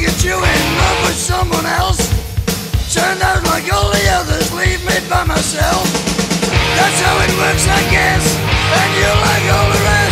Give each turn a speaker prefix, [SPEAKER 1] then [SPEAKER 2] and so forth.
[SPEAKER 1] get you in love with someone else. Turned out like all the others, leave me by myself. That's how it works, I guess, and you like all the rest.